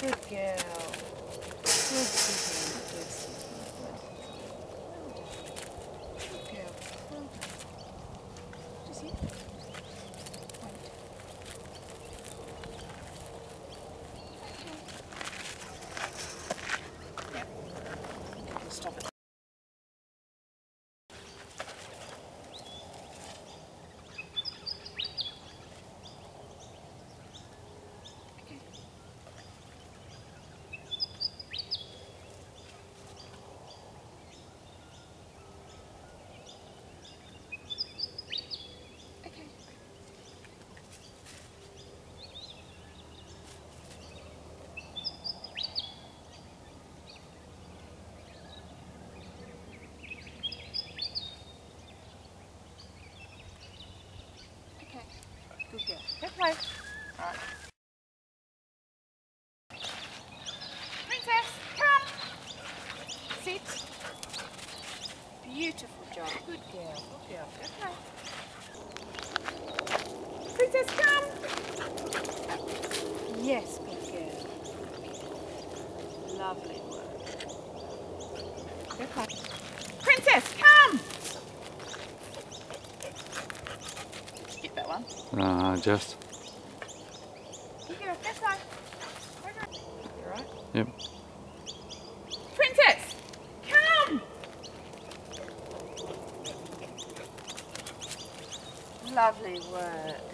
Good girl. Good sitting. Good sitting. Good girl. Well done. Just here. Wait. Okay. Yep. Stop it. Good girl. Go play. Alright. Princess, come. Sit. Beautiful job. Good girl. Good girl. Go play. Princess, come. Yes, good girl. Lovely work. Go play. Princess, come. Get that one. Just. You go, this side. You right? Yep. Princess, come! Lovely work.